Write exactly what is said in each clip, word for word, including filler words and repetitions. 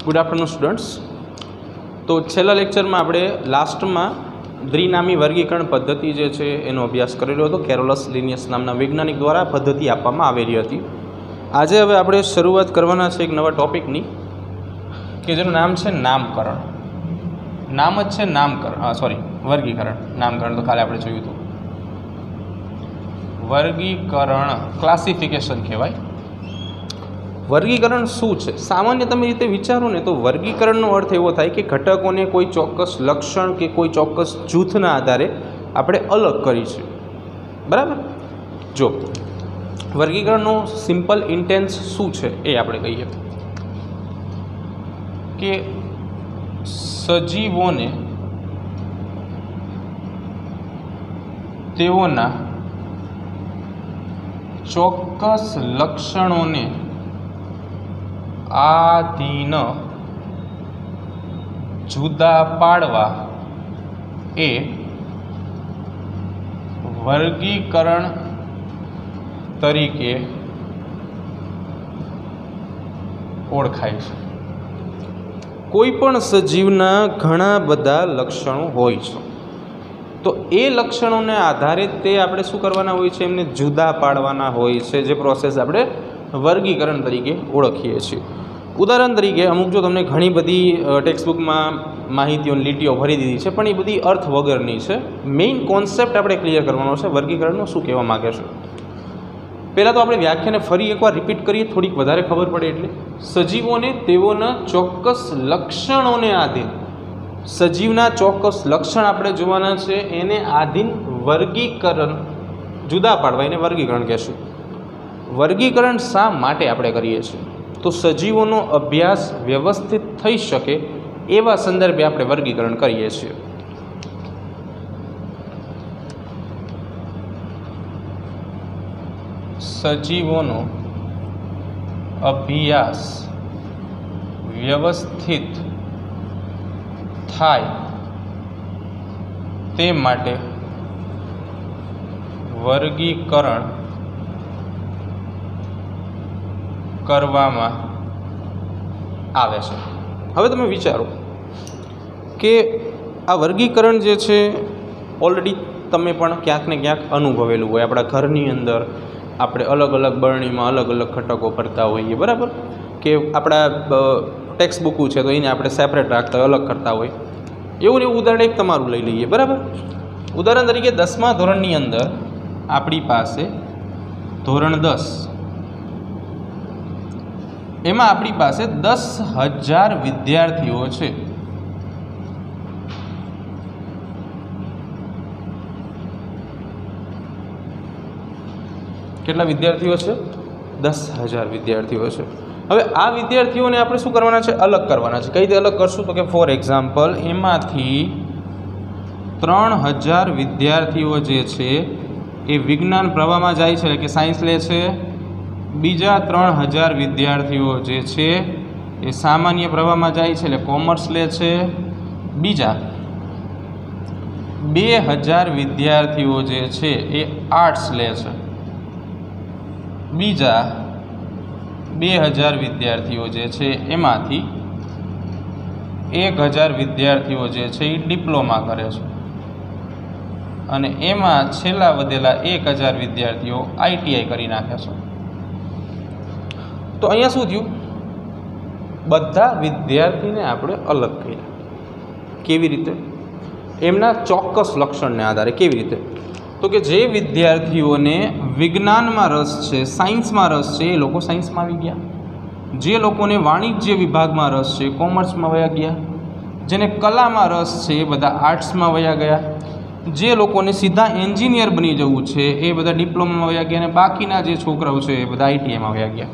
Good afternoon students. તો છેલ્લા લેક્ચરમાં આપણે લાસ્ટમાં દ્વિનામી વર્ગીકરણ પદ્ધતિ જે છે એનો અભ્યાસ કરેલો હતો. કેરોલસ લિનિયસ નામના વૈજ્ઞાનિક દ્વારા પદ્ધતિ આપવામાં આવેલી હતી. આજે હવે આપણે શરૂઆત કરવાના છે એક નવા ટૉપિકની કે જેનું નામ છે નામકરણ. નામ જ છે નામકરણ, હા સોરી વર્ગીકરણ. નામકરણ તો કાલે આપણે જોયું હતું. વર્ગીકરણ ક્લાસિફિકેશન કહેવાય. વર્ગીકરણ શું છે? સામાન્ય તમે રીતે વિચારો ને તો વર્ગીકરણનો અર્થ એવો થાય કે ઘટકોને કોઈ ચોક્કસ લક્ષણ કે કોઈ ચોક્કસ જૂથના આધારે આપણે અલગ કરીશું. બરાબર? જો વર્ગીકરણનો સિમ્પલ ઇન્ટેન્સ શું છે એ આપણે કહીએ કે સજીવોને તેઓના ચોક્કસ લક્ષણોને આધીન જુદા પાડવા એ વર્ગીકરણ તરીકે ઓળખાય છે. કોઈ પણ સજીવના ઘણા બધા લક્ષણો હોય છે, તો એ લક્ષણોને આધારે તે આપણે શું કરવાના હોય છે, એમને જુદા પાડવાના હોય છે, જે પ્રોસેસ આપણે વર્ગીકરણ તરીકે ઓળખીએ છીએ. ઉદાહરણ તરીકે અમુક જો તમને ઘણી બધી ટેક્સ્ટબુકમાં માહિતીઓની લીટીઓ ભરી દીધી છે, પણ એ બધી અર્થ વગરની છે. મેઇન કોન્સેપ્ટ આપણે ક્લિયર કરવાનો છે વર્ગીકરણનો શું કહેવા માગે છે. પહેલાં તો આપણે વ્યાખ્યાને ફરી એકવાર રિપીટ કરીએ, થોડીક વધારે ખબર પડે. એટલે સજીવોને તેઓના ચોક્કસ લક્ષણોને આધીન, સજીવના ચોક્કસ લક્ષણ આપણે જોવાના છે, એને આધીન વર્ગીકરણ જુદા પાડવા એને વર્ગીકરણ કહેશું. વર્ગીકરણ શા માટે આપણે કરીએ છીએ? તો સજીવોનો અભ્યાસ વ્યવસ્થિત થઈ શકે એવા સંદર્ભે આપણે વર્ગીકરણ કરીએ છીએ. સજીવોનો અભ્યાસ વ્યવસ્થિત થાય તે માટે વર્ગીકરણ કરવામાં આવે છે. હવે તમે વિચારો કે આ વર્ગીકરણ જે છે ઓલરેડી તમે પણ ક્યાંક ને ક્યાંક અનુભવેલું હોય. આપણા ઘરની અંદર આપણે અલગ અલગ બરણીમાં અલગ અલગ ઘટકો ભરતા હોઈએ. બરાબર? કે આપણા ટેક્સ્ટ બુકો છે તો એને આપણે સેપરેટ રાખતા હોય, અલગ કરતા હોય. એવું ને એવું ઉદાહરણ એક તમારું લઈ લઈએ. બરાબર? ઉદાહરણ તરીકે દસમા ધોરણની અંદર આપણી પાસે ધોરણ દસ, એમાં આપણી પાસે દસ હજાર વિદ્યાર્થીઓ છે. કેટલા વિદ્યાર્થીઓ છે? દસ હજાર વિદ્યાર્થીઓ છે. હવે આ વિદ્યાર્થીઓને આપણે શું કરવાના છે? અલગ કરવાના છે. કઈ રીતે અલગ કરશું? તો કે ફોર એક્ઝામ્પલ એમાંથી ત્રણ હજાર વિદ્યાર્થીઓ જે છે એ વિજ્ઞાન પ્રવાહમાં જાય છે, એટલે કે સાયન્સ લે છે. બીજા ત્રણ હજાર વિદ્યાર્થીઓ જે છે એ સામાન્ય પ્રવાહમાં જાય છે, એટલે કોમર્સ લે છે. બીજા બે હજાર વિદ્યાર્થીઓ જે છે એ આર્ટ્સ લે છે. બીજા બે હજાર વિદ્યાર્થીઓ જે છે એમાંથી એક હજાર વિદ્યાર્થીઓ જે છે એ ડિપ્લોમા કરે છે. અને એમાં છેલ્લા વધેલા એક હજાર વિદ્યાર્થીઓ આઈટીઆઈ કરી નાખે છે. તો અહીંયા શું થયું? બધા વિદ્યાર્થીને આપણે અલગ કર્યા. કેવી રીતે? એમના ચોક્કસ લક્ષણને આધારે. કેવી રીતે? તો કે જે વિદ્યાર્થીઓને વિજ્ઞાનમાં રસ છે, સાયન્સમાં રસ છે, એ લોકો સાયન્સમાં આવી ગયા. જે લોકોને વાણિજ્ય વિભાગમાં રસ છે, કોમર્સમાં વયા ગયા. જેને કલામાં રસ છે એ બધા આર્ટ્સમાં વયા ગયા. જે લોકોને સીધા એન્જિનિયર બની જવું છે એ બધા ડિપ્લોમામાં વયા ગયા. અને બાકીના જે છોકરાઓ છે એ બધા આઈટીઆઈમાં વયા ગયા.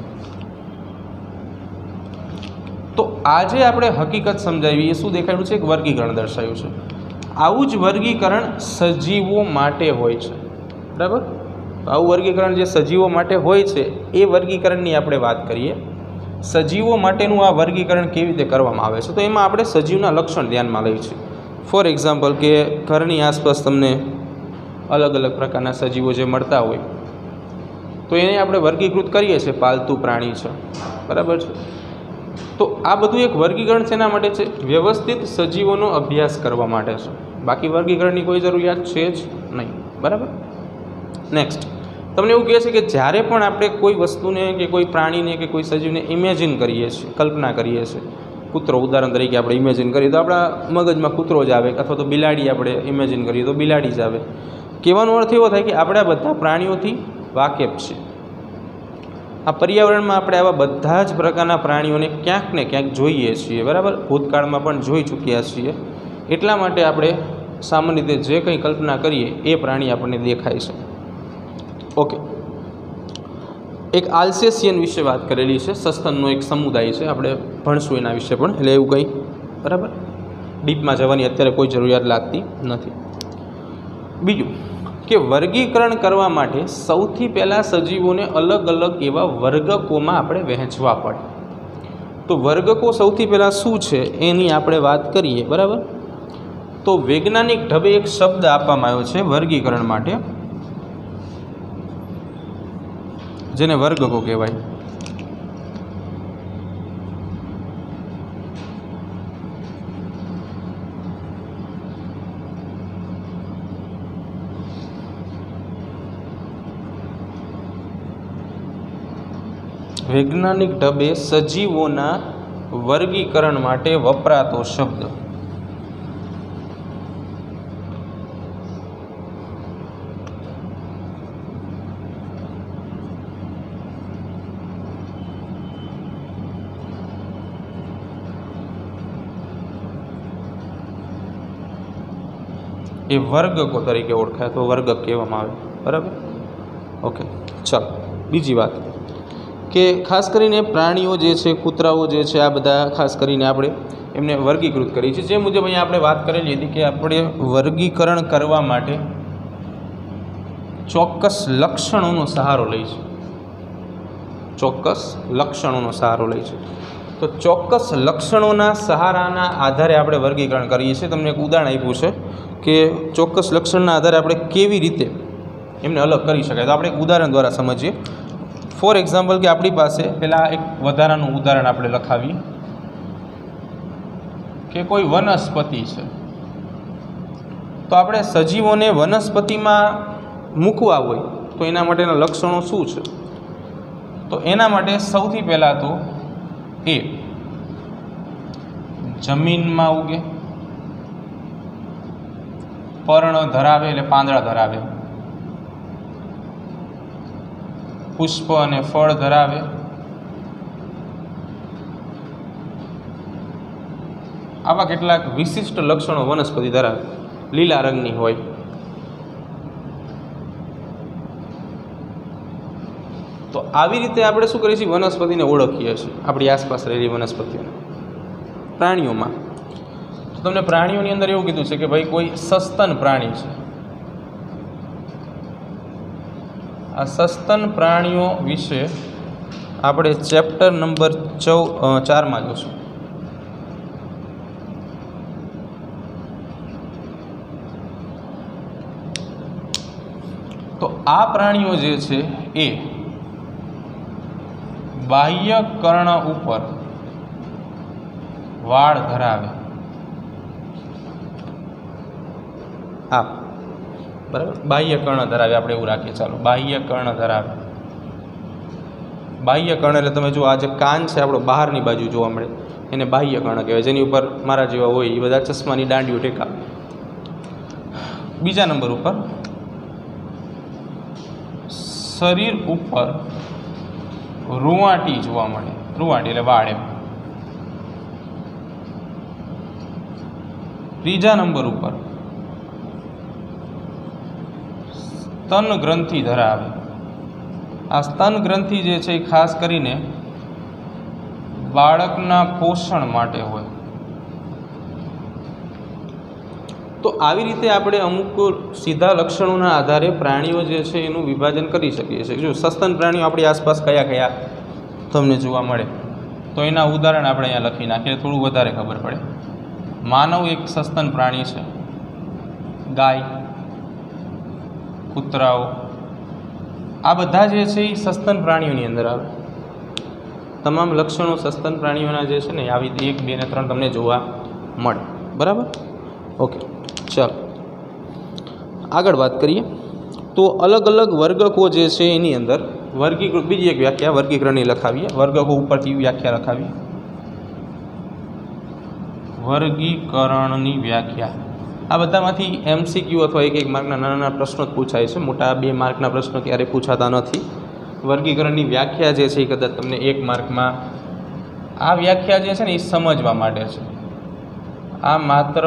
તો આજે આપણે હકીકત સમજાવી, એ શું દેખાડ્યું છે? એક વર્ગીકરણ દર્શાવ્યું છે. આવું જ વર્ગીકરણ સજીવો માટે હોય છે. બરાબર? તો આવું વર્ગીકરણ જે સજીવો માટે હોય છે એ વર્ગીકરણની આપણે વાત કરીએ. સજીવો માટેનું આ વર્ગીકરણ કેવી રીતે કરવામાં આવે છે? તો એમાં આપણે સજીવના લક્ષણ ધ્યાનમાં લઈએ છીએ. ફોર એક્ઝામ્પલ કે ઘરની આસપાસ તમને અલગ અલગ પ્રકારના સજીવો જે મળતા હોય, તો એને આપણે વર્ગીકૃત કરીએ છીએ. પાલતુ પ્રાણી છે, બરાબર છે. તો આ બધું એક વર્ગીકરણ શેના માટે છે? વ્યવસ્થિત સજીવોનો અભ્યાસ કરવા માટે છે. બાકી વર્ગીકરણની કોઈ જરૂરિયાત છે જ નહીં. બરાબર. નેક્સ્ટ તમને એવું કહે છે કે જ્યારે પણ આપણે કોઈ વસ્તુને કે કોઈ પ્રાણીને કે કોઈ સજીવને ઇમેજિન કરીએ છીએ, કલ્પના કરીએ છીએ, કૂતરો ઉદાહરણ તરીકે આપણે ઇમેજિન કરીએ તો આપણા મગજમાં કૂતરો જ આવે, અથવા તો બિલાડી આપણે ઇમેજિન કરીએ તો બિલાડી જ આવે. કહેવાનો અર્થ એવો થાય કે આપણે આ બધા પ્રાણીઓથી વાકેફ છીએ. આ પર્યાવરણમાં આપણે આવા બધા જ પ્રકારના પ્રાણીઓને ક્યાંક ને ક્યાંક જોઈએ છીએ. બરાબર. ભૂતકાળમાં પણ જોઈ ચૂક્યા છીએ. એટલા માટે આપણે સામાન્ય રીતે જે કંઈ કલ્પના કરીએ એ પ્રાણી આપણને દેખાય છે. ઓકે. એક આલ્સેશિયન વિશે વાત કરેલી છે. સસ્તનનો એક સમુદાય છે, આપણે ભણશું એના વિશે પણ. એટલે એવું કંઈ બરાબર ડીપમાં જવાની અત્યારે કોઈ જરૂરિયાત લાગતી નથી. બીજું કે વર્ગીકરણ કરવા માટે સૌથી પહેલાં સજીવોને અલગ અલગ એવા વર્ગકોમાં આપણે વહેંચવા પડે. તો વર્ગકો સૌથી પહેલાં શું છે એની આપણે વાત કરીએ. બરાબર. તો વૈજ્ઞાનિક ઢબે એક શબ્દ આપવામાં આવ્યો છે વર્ગીકરણ માટે, જેને વર્ગકો કહેવાય. વૈજ્ઞાનિક ઢબે સજીવોના વર્ગીકરણ માટે વપરાતો શબ્દ એ વર્ગકો તરીકે ઓળખાય, તો વર્ગક કહેવામાં આવે. બરાબર. ઓકે. ચાલો બીજી વાત કે ખાસ કરીને પ્રાણીઓ જે છે, કૂતરાઓ જે છે, આ બધા ખાસ કરીને આપણે એમને વર્ગીકૃત કરી છે. જે મુજબ અહીંયા આપણે વાત કરેલી હતી કે આપણે વર્ગીકરણ કરવા માટે ચોક્કસ લક્ષણોનો સહારો લઈશું. ચોક્કસ લક્ષણોનો સહારો લઈશું. તો ચોક્કસ લક્ષણોના સહારાના આધારે આપણે વર્ગીકરણ કરીએ છીએ. તમને એક ઉદાહરણ આપ્યું છે કે ચોક્કસ લક્ષણના આધારે આપણે કેવી રીતે એમને અલગ કરી શકાય. તો આપણે એક ઉદાહરણ દ્વારા સમજીએ. ફોર એક્ઝામ્પલ કે આપણી પાસે પહેલાં એક વધારાનું ઉદાહરણ આપણે લખાવીએ કે કોઈ વનસ્પતિ છે. તો આપણે સજીવોને વનસ્પતિમાં મૂકવા હોય તો એના માટેના લક્ષણો શું છે? તો એના માટે સૌથી પહેલાં તો એ જમીનમાં ઉગે, પર્ણ ધરાવે એટલે પાંદડા ધરાવે, પુષ્પ અને ફળ ધરાવે, આવા કેટલાક વિશિષ્ટ લક્ષણો વનસ્પતિ ધરાવે. લીલા રંગની હોય, તો આવી રીતે આપણે શું કરીએ છીએ? વનસ્પતિને ઓળખીએ છીએ, આપણી આસપાસ રહેલી વનસ્પતિઓને. પ્રાણીઓમાં તો તમને પ્રાણીઓની અંદર એવું કીધું છે કે ભાઈ કોઈ સસ્તન પ્રાણી છે. આ સસ્તન પ્રાણીઓ વિશે આપણે ચેપ્ટર નંબર ચૌ ચારમાં જોશું. તો આ પ્રાણીઓ જે છે એ બાહ્ય કર્ણ ઉપર વાળ ધરાવે. આ બરાબર બાહ્ય કર્ણ ધરાવે, આપણે એવું રાખીએ. ચાલો, બાહ્ય કર્ણ ધરાવે. બાહ્ય કર્ણ એટલે તમે જો આ જે કાન છે આપણો બહારની બાજુ જોવા મળે એને બાહ્ય કર્ણ કહેવાય. જેની ઉપર મારા જેવા હોય એ બધા ચશ્માની દાંડીઓ ટેકા. બીજા નંબર ઉપર શરીર ઉપર રૂંવાટી જોવા મળે. રૂંવાટી એટલે વાળ એમ. ત્રીજા નંબર ઉપર સ્તન ગ્રંથિ ધરાવે. આ સ્તન ગ્રંથિ જે છે એ ખાસ કરીને બાળકના પોષણ માટે હોય. તો આવી રીતે આપણે અમુક સીધા લક્ષણોના આધારે પ્રાણીઓ જે છે એનું વિભાજન કરી શકીએ છીએ. જો સસ્તન પ્રાણીઓ આપણી આસપાસ કયા કયા તમને જોવા મળે તો એના ઉદાહરણ આપણે અહીંયા લખી નાખીએ, થોડું વધારે ખબર પડે. માનવ એક સસ્તન પ્રાણી છે. ગાય, કૂતરાઓ, આ બધા જે છે એ સસ્તન પ્રાણીઓની અંદર આવે. તમામ લક્ષણો સસ્તન પ્રાણીઓના જે છે ને આવી એક બે ને ત્રણ તમને જોવા મળે. બરાબર, ઓકે. ચાલો આગળ વાત કરીએ. તો અલગ અલગ વર્ગકો જે છે એની અંદર વર્ગીકૃત, બીજી એક વ્યાખ્યા વર્ગીકરણની લખાવીએ. વર્ગકો ઉપરથી વ્યાખ્યા લખાવીએ. વર્ગીકરણની વ્યાખ્યા આ બધામાંથી એમસીક્યુ અથવા એક એક માર્કના નાના નાના પ્રશ્નો જ પૂછાય છે. મોટા બે માર્કના પ્રશ્નો ક્યારેય પૂછાતા નથી. વર્ગીકરણની વ્યાખ્યા જે છે એ કદાચ તમને એક માર્કમાં, આ વ્યાખ્યા જે છે ને એ સમજવા માટે છે, આ માત્ર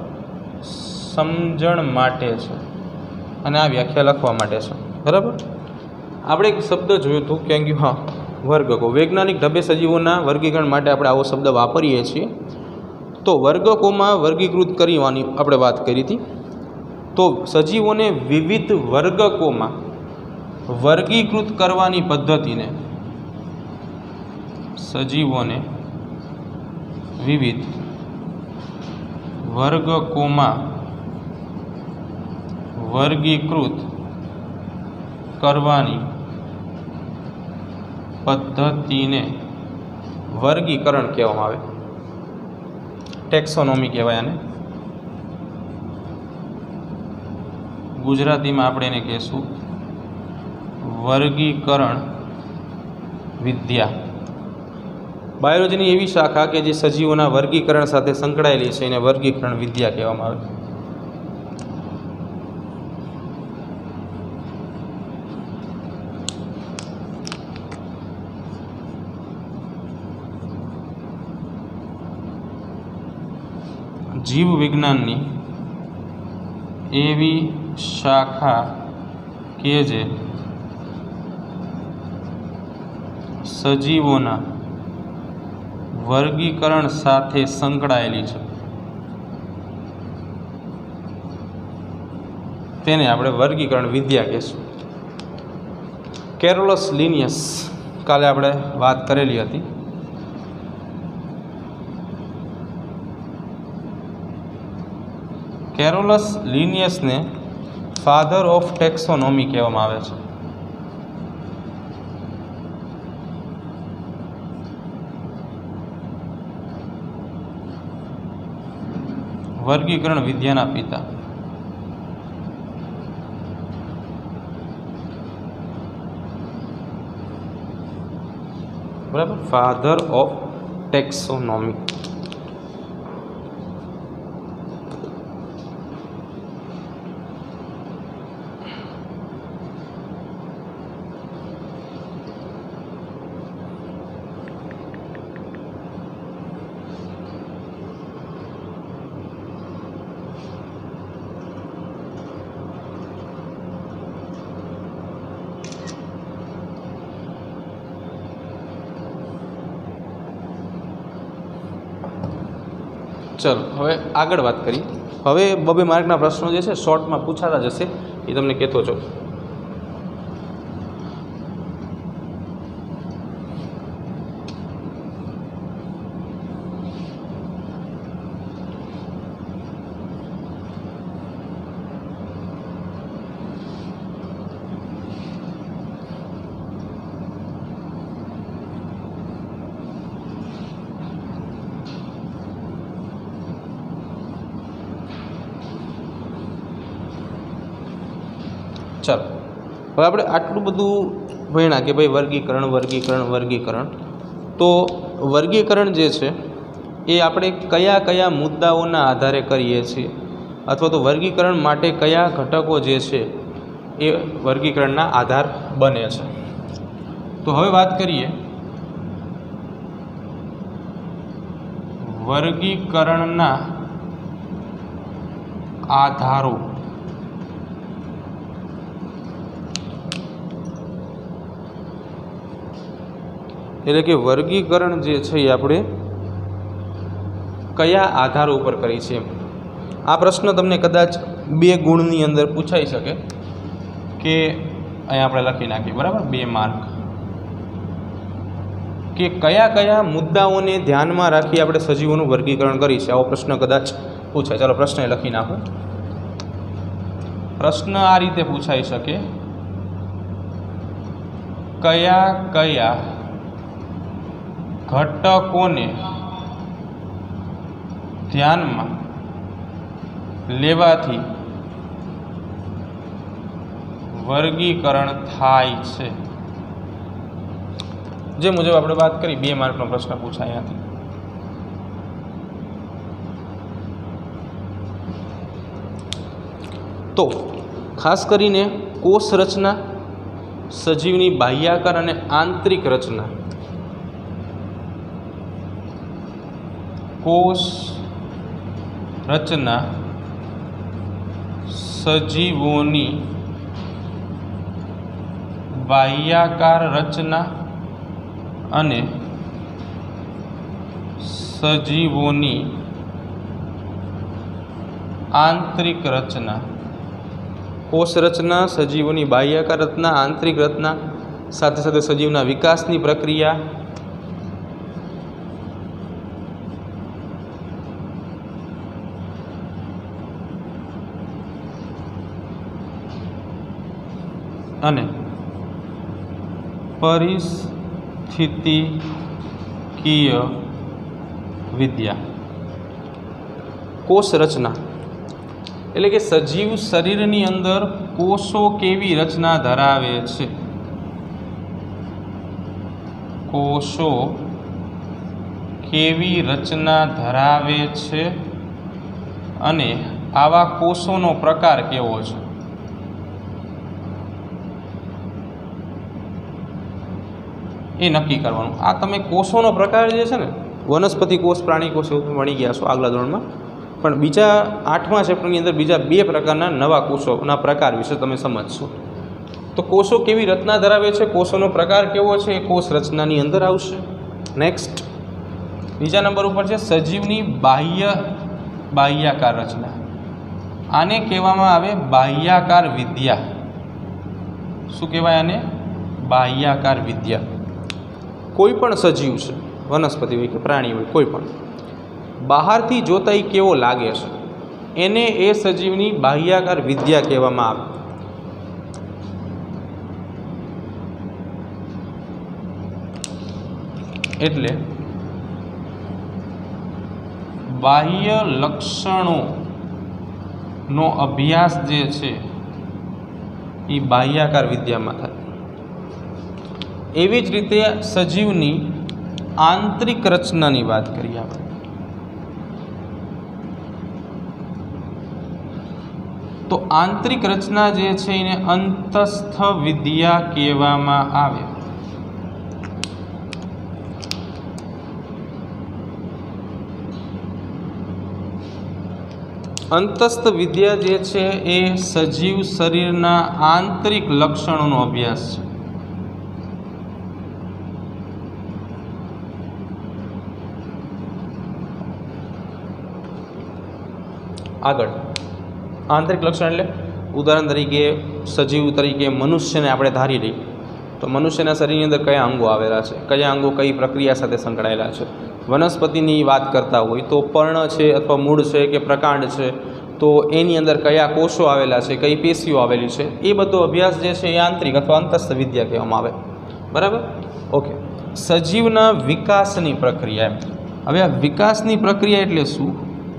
સમજણ માટે છે અને આ વ્યાખ્યા લખવા માટે છે. બરાબર. આપણે એક શબ્દ જોયું હતું ક્યાં ગયું? હા, વર્ગકો. વૈજ્ઞાનિક ઢબે સજીવોના વર્ગીકરણ માટે આપણે આવો શબ્દ વાપરીએ છીએ. તો વર્ગકોમાં વર્ગીકૃત કરવાની આપણે વાત કરી હતી. તો સજીવોને વિવિધ વર્ગકોમાં વર્ગીકૃત કરવાની પદ્ધતિને સજીવોને વિવિધ વર્ગકોમાં વર્ગીકૃત કરવાની પદ્ધતિને વર્ગીકરણ કહેવામાં આવે. ટેક્સોનોમી કહેવાય આને. ગુજરાતીમાં આપણે એને કહીશું વર્ગીકરણ વિદ્યા. બાયોલોજીની એવી શાખા કે જે સજીવોના વર્ગીકરણ સાથે સંકળાયેલી છે એને વર્ગીકરણ વિદ્યા કહેવામાં આવે. જીવ વિજ્ઞાનની એવી શાખા કે જે સજીવોના વર્ગીકરણ સાથે સંકળાયેલી છે તેને આપણે વર્ગીકરણ વિદ્યા કહીશું. કેરોલસ લિનિયસ કાલે આપણે વાત કરેલી હતી. કેરોલસ લિનિયસને ફાધર ઓફ ટેક્સોનોમી કહેવામાં આવે છે. વર્ગીકરણ વિદ્યાના પિતા. બરાબર, ફાધર ઓફ ટેક્સોનોમી. ચલો હવે આગળ વાત કરીએ. હવે બબે માર્કના પ્રશ્નો જે છે શોર્ટમાં પૂછાતા જશે, એ તમને કહેતો છો. ચાલો હવે આપણે આટલું બધું ભણ્યા કે ભાઈ વર્ગીકરણ વર્ગીકરણ વર્ગીકરણ. તો વર્ગીકરણ જે છે એ આપણે કયા કયા મુદ્દાઓના આધારે કરીએ છીએ, અથવા તો વર્ગીકરણ માટે કયા ઘટકો જે છે એ વર્ગીકરણના આધાર બને છે. તો હવે વાત કરીએ વર્ગીકરણના આધારો. એટલે કે વર્ગીકરણ જે છે એ આપણે કયા આધારો ઉપર કરી છે. આ પ્રશ્ન તમને કદાચ બે ગુણની અંદર પૂછાઈ શકે કે અહીંયા આપણે લખી નાખીએ, બરાબર, બે માર્ક, કે કયા કયા મુદ્દાઓને ધ્યાનમાં રાખી આપણે સજીવોનું વર્ગીકરણ કરી છે. આવો પ્રશ્ન કદાચ પૂછાય. ચાલો પ્રશ્ન લખી નાખું. પ્રશ્ન આ રીતે પૂછાઈ શકે, કયા કયા ઘટકોને ધ્યાનમાં લેવાથી વર્ગીકરણ થાય છે। જે મુજબ આપણે વાત કરી, બે માર્કનો પ્રશ્ન પૂછાય અહીંયાથી। તો ખાસ કરીને કોષ રચના, સજીવની બાહ્યાકાર અને આંતરિક રચના, કોષ રચના સજીવોની બાહ્યાકાર રચના અને સજીવોની આંતરિક રચના, કોષ રચના, સજીવોની બાહ્યાકાર રચના, આંતરિક રચના, સાથે સાથે સજીવના વિકાસની પ્રક્રિયા, અને પરિસ્થિતિકીય વિદ્યા। કોષ રચના એટલે કે સજીવ શરીરની અંદર કોષો કેવી રચના ધરાવે છે, કોષો કેવી રચના ધરાવે છે અને આવા કોષોનો પ્રકાર કેવો છે, એ નક્કી કરવાનું। આ તમે કોષોનો પ્રકાર જે છે ને, વનસ્પતિ કોષ, પ્રાણી કોષ એવું ભણી ગયા છો આગલા ધોરણમાં, પણ બીજા આઠમા ચેપ્ટરની અંદર બીજા બે પ્રકારના નવા કોષોના પ્રકાર વિશે તમે સમજશો। તો કોષો કેવી રચના ધરાવે છે, કોષોનો પ્રકાર કેવો છે, એ કોષ રચનાની અંદર આવશે। નેક્સ્ટ બીજા નંબર ઉપર છે સજીવની બાહ્ય બાહ્યાકાર રચના। આને કહેવામાં આવે બાહ્યાકાર વિદ્યા। શું કહેવાય આને? બાહ્યાકાર વિદ્યા। કોઈ પણ સજીવ છે, વનસ્પતિ હોય કે પ્રાણી હોય, કોઈ પણ બહારથી જોતા એ કેવો લાગે છે, એને એ સજીવની બાહ્યાકાર વિદ્યા કહેવામાં આવે। એટલે બાહ્ય લક્ષણોનો અભ્યાસ જે છે એ બાહ્યાકાર વિદ્યામાં થાય। એવી જ રીતે સજીવની આંતરિક રચનાની વાત કરીએ આપણે, તો આંતરિક રચના જે છે એને અંતસ્થ વિદ્યા કહેવામાં આવે। અંતસ્થ વિદ્યા જે છે એ સજીવ શરીરના આંતરિક લક્ષણોનો અભ્યાસ છે। આગળ આંતરિક લક્ષણ એટલે ઉદાહરણ તરીકે સજીવ તરીકે મનુષ્યને આપણે ધારી લઈએ તો મનુષ્યના શરીરની અંદર કયા અંગો આવેલા છે, કયા અંગો કઈ પ્રક્રિયા સાથે સંકળાયેલા છે। વનસ્પતિની વાત કરતા હોય તો પર્ણ છે અથવા મૂળ છે કે પ્રકાંડ છે, તો એની અંદર કયા કોષો આવેલા છે, કઈ પેશીઓ આવેલી છે, એ બધો અભ્યાસ જે છે એ આંતરિક અથવા અંતસ્થ વિદ્યા કહેવામાં આવે। બરાબર, ઓકે। સજીવના વિકાસની પ્રક્રિયા, હવે આ વિકાસની પ્રક્રિયા એટલે શું?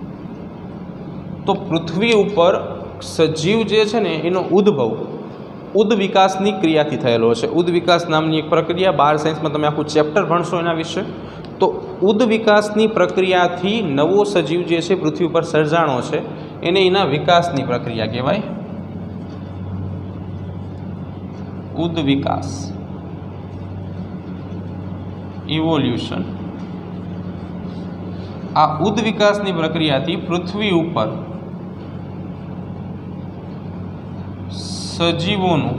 તો પૃથ્વી ઉપર સજીવ જે છે ને એનો ઉદ્ભવ ઉદ વિકાસની ક્રિયાથી થયેલો છે। ઉદ વિકાસ નામની એક પ્રક્રિયા, બાર સાયન્સમાં તમે આખું ચેપ્ટર ભણશો એના વિશે। તો ઉદ વિકાસની પ્રક્રિયાથી નવો સજીવ જે છે પૃથ્વી ઉપર સર્જાણો છે એને એના વિકાસની પ્રક્રિયા કહેવાય, ઉદ વિકાસ, ઇવોલ્યુશન। આ ઉદ વિકાસની પ્રક્રિયાથી પૃથ્વી ઉપર સજીવોનું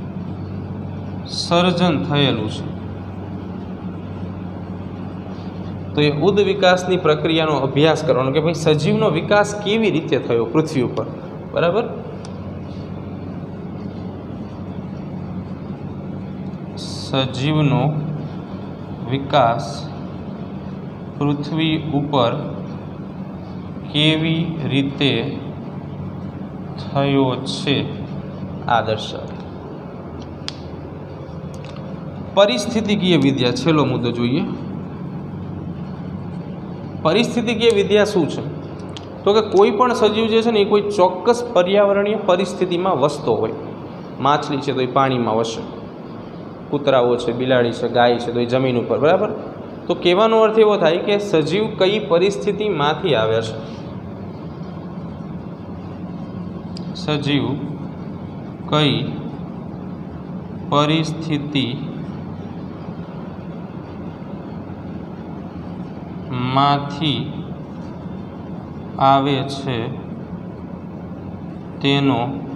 સર્જન થયેલું છે। તો એ ઉદ વિકાસની પ્રક્રિયાનો અભ્યાસ કરવાનો કે ભાઈ સજીવનો વિકાસ કેવી રીતે થયો પૃથ્વી ઉપર। બરાબર, સજીવનો વિકાસ પૃથ્વી ઉપર કેવી રીતે થયો છે આ દર્શાવે। પરિસ્થિતિકીય વિદ્યા, છેલ્લો મુદ્દો જોઈએ। परिस्थितिकीय विद्या शू है? तो कि कोईपण सजीव जे छे ने कोई चोक्कस पर्यावरणीय परिस्थिति में वसतो होय। माछली है तो ये पानी में वसे, कूतराओ है, बिलाड़ी है, गाय है तो ये जमीन पर, बराबर। तो कहेवानो अर्थ एवो थाय कि सजीव कई परिस्थिति मांथी आवे छे। सजीव कई परिस्थिति मांथी आवे छे तेनो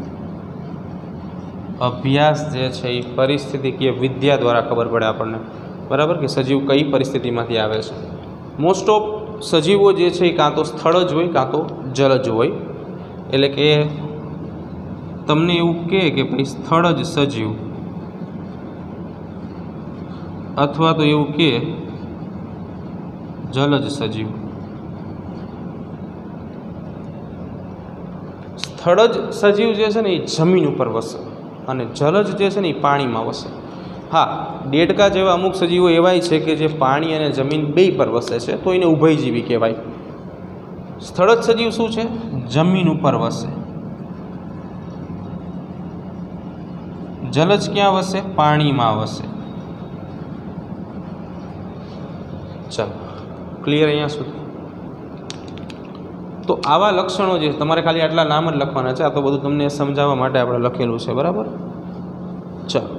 अभ्यास जे छे ए परिस्थितिकीय विद्या द्वारा खबर पड़े आपने, बराबर, कि सजीव कई परिस्थिति मांथी आवे छे। मोस्ट ऑफ सजीवो जे छे कां तो स्थळज होय कां तो जलज होय। एटले के तमने एवुं कहे कि भाई स्थळज सजीव अथवा तो एवुं कहे जलज सजीव। स्थळज सजीव जे छे ने जमीन पर वसे अने जलज जे छे ने पाणी में वसे। हाँ, डेडका जेवा अमुक सजीवो एवाय छे कि जे पाणी अने जमीन बेय पर वसे छे, तो एने उभयजीवी कहेवाय। स्थळज सजीव शुं छे? जमीन पर वसे। जलज क्या वसे? पाणी में वसे। चलो क्लियर अहींया सुधी? तो आवा लक्षणों जे तमारे खाली आटला नाम ज लखवाना छे। आ तो बधुं तमने समजाववा माटे आपणे लखेलुं छे, बराबर। चलो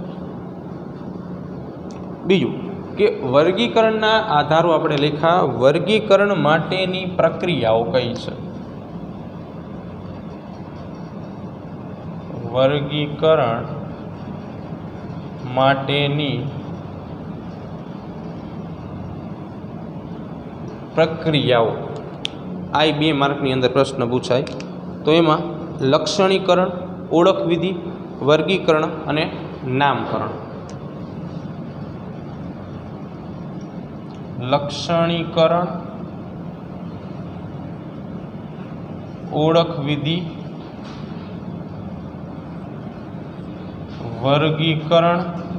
बीजું કે વર્ગીકરણના આધારો આપણે લખ્યા। વર્ગીકરણ માટેની પ્રક્રિયાઓ કઈ છે? વર્ગીકરણ માટેની પ્રક્રિયાઓ આ બે માર્કની અંદર પ્રશ્ન પૂછાય તો એમાં લક્ષણીકરણ, ઓળખ વિધિ, વર્ગીકરણ અને નામકરણ। लक्षणीकरण, ओळख विधि, वर्गीकरण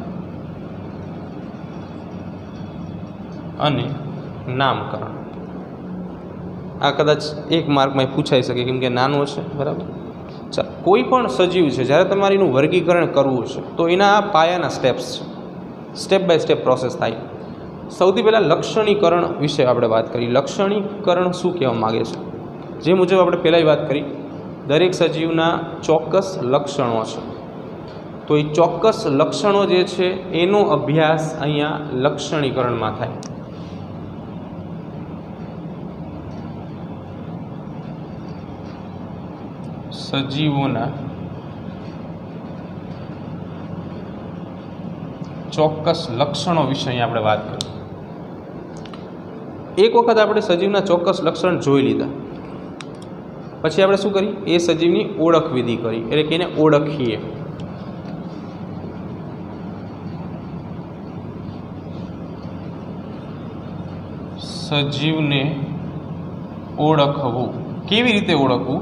अने नामकरण। आ कदाच एक मार्क में पूछाई सके केम के नानो छे, बराबर। चाल, कोईपण सजीव है ज्यारे तमारे एनुं वर्गीकरण करवुं छे तो एना आ पायाना स्टेप्स छे, स्टेप बाय स्टेप प्रोसेस थाय। सौथी पहला लक्षणीकरण विषय आपणे बात करी। लक्षणीकरण शुं कहेवा मांगे छे? जे मुजब आपणे पहेला बात करी, दरेक सजीवना चोक्कस लक्षणों छे, तो ए चोक्कस लक्षणों जे छे एनो अभ्यास अहींया लक्षणीकरणमां थाय। सजीवोना चोक्कस लक्षणों विषय आपणे बात करी। एक वखत आपणे सजीवना चोक्कस लक्षण जोई लीधा, पछी आपणे शुं करी? ए सजीवनी ओळख विधि करी, એટલે કે એને ઓળખીએ। સજીવને ઓળખવું। કેવી રીતે ઓળખવું?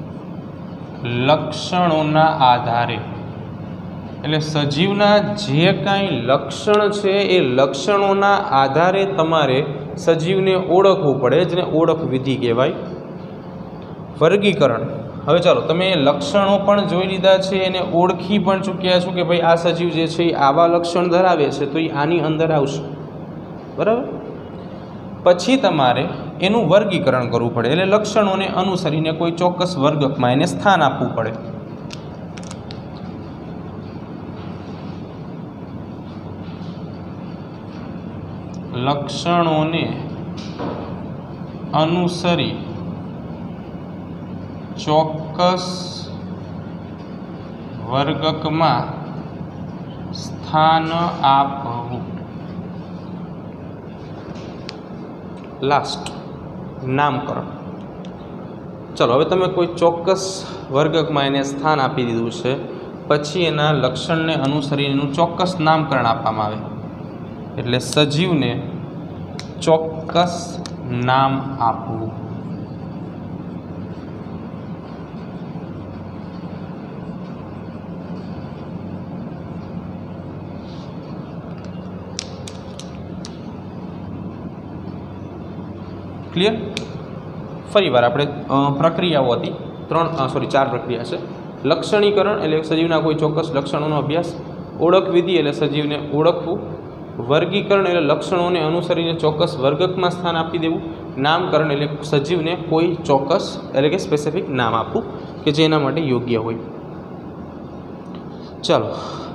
લક્ષણોના આધારે। એટલે સજીવના જે કાંઈ લક્ષણ છે એ લક્ષણોના આધારે તમારે સજીવને ઓળખવું પડે, જેને ઓળખ વિધિ કહેવાય। વર્ગીકરણ, હવે ચાલો તમે લક્ષણો પણ જોઈ લીધા છે અને ઓળખી પણ ચૂક્યા છો કે ભાઈ આ સજીવ જે છે એ આવા લક્ષણ ધરાવે છે તો એ આની અંદર આવશે, બરાબર। પછી તમારે એનું વર્ગીકરણ કરવું પડે, એટલે લક્ષણોને અનુસરીને કોઈ ચોક્કસ વર્ગમાં એને સ્થાન આપવું પડે। लक्षणों ने अनुसरी चौक्कस वर्गक में स्थान आपवू। लास्ट नामकरण। चलो हवे तमे कोई चौक्कस वर्गक में एने स्थान आपी दीधुं छे, पछी एना लक्षण ने अनुसरी एनुं चौक्कस नामकरण आपवामां आवे, एटले सजीव ने चौक्कस नाम आपवू। ક્લિયર? ફરી વાર આપણે પ્રક્રિયાઓ હતી ત્રણ સોરી ચાર પ્રક્રિયા છે. લક્ષણીકરણ એટલે સજીવના કોઈ ચોક્કસ લક્ષણોનો અભ્યાસ, ઓળખ વિધિ એટલે સજીવને ઓળખવું, વર્ગીકરણ એટલે લક્ષણોને અનુસરીને ચોક્કસ વર્ગકમાં સ્થાન આપી દેવું, નામકરણ એટલે સજીવને કોઈ ચોક્કસ એટલે કે સ્પેસિફિક નામ આપવું કે જે એના માટે યોગ્ય હોય. ચાલો,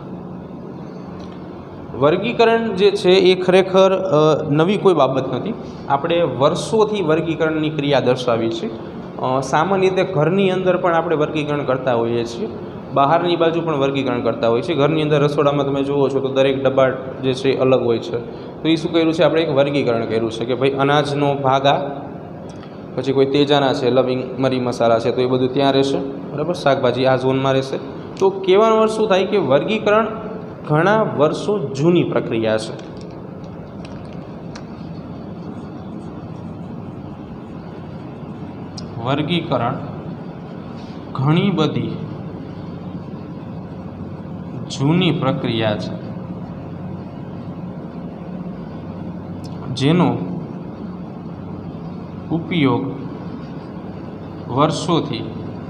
વર્ગીકરણ જે છે એ ખરેખર નવી કોઈ બાબત નથી. આપણે વર્ષોથી વર્ગીકરણની ક્રિયા દર્શાવી છે. સામાન્ય રીતે ઘરની અંદર પણ આપણે વર્ગીકરણ કરતા હોઈએ છીએ, બહારની બાજુ પણ વર્ગીકરણ કરતા હોઈએ છીએ. ઘરની અંદર રસોડામાં તમે જુઓ છો તો દરેક ડબ્બા જે છે એ અલગ હોય છે. તો એ શું કર્યું છે આપણે? એક વર્ગીકરણ કર્યું છે કે ભાઈ અનાજનો ભાગ આ, પછી કોઈ તેજાના છે, લવિંગ મરી મસાલા છે તો એ બધું ત્યાં રહેશે, બરાબર. શાકભાજી આ ઝોનમાં રહેશે. તો કહેવાનો અર્થ શું થાય કે વર્ગીકરણ ઘણા વર્ષો જૂની પ્રક્રિયા છે. વર્ગીકરણ ઘણી બધી જૂની પ્રક્રિયા છે જેનો ઉપયોગ વર્ષોથી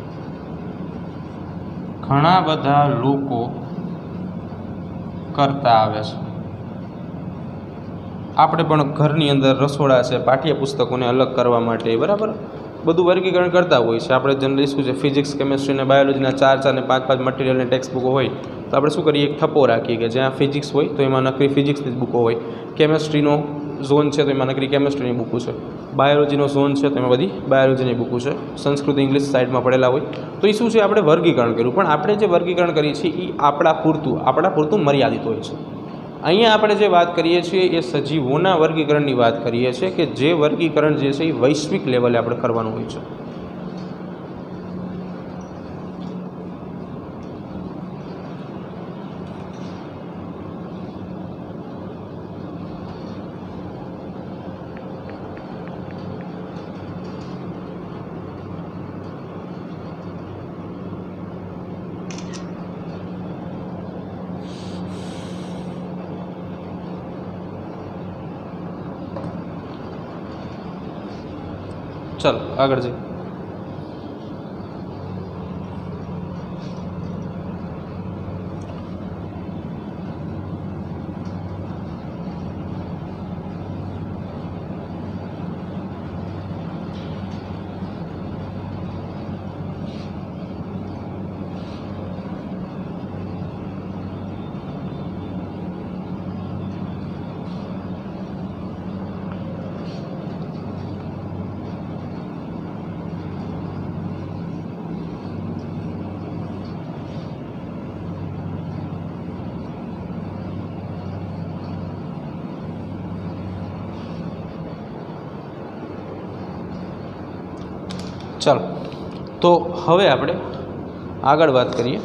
ઘણા બધા લોકો કરતા આવે છે. આપણે પણ ઘરની અંદર રસોડા છે, પાઠ્યપુસ્તકોને અલગ કરવા માટે બરાબર બધું વર્ગીકરણ કરતા હોય છે. આપણે જનરલી શું છે, ફિઝિક્સ, કેમેસ્ટ્રી અને બાયોલોજીના ચાર ચાર ને પાંચ પાંચ મટીરિયલ અને ટેક્સ્ટ બુકો હોય તો આપણે શું કરીએ? એક થપ્પો રાખીએ કે જ્યાં ફિઝિક્સ હોય તો એમાં નકરી ફિઝિક્સની જ બુકો હોય, કેમેસ્ટ્રીનો ઝોન છે તો એમાં નકરી કેમેસ્ટ્રીની બુકો છે, બાયોલોજીનો ઝોન છે તો એમાં બધી બાયોલોજીની બુકો છે, સંસ્કૃત ઇંગ્લિશ સાઈડમાં પડેલા હોય. તો એ શું છે? આપણે વર્ગીકરણ કર્યું. પણ આપણે જે વર્ગીકરણ કરીએ છીએ એ આપણા પૂરતું આપણા પૂરતું મર્યાદિત હોય છે. અહીંયા આપણે જે વાત કરીએ છીએ એ સજીવોના વર્ગીકરણની વાત કરીએ છીએ કે જે વર્ગીકરણ જે છે એ વૈશ્વિક લેવલે આપણે કરવાનું હોય છે. ચાલો આગળ જઈએ. ચાલો, તો હવે આપણે આગળ વાત કરીએ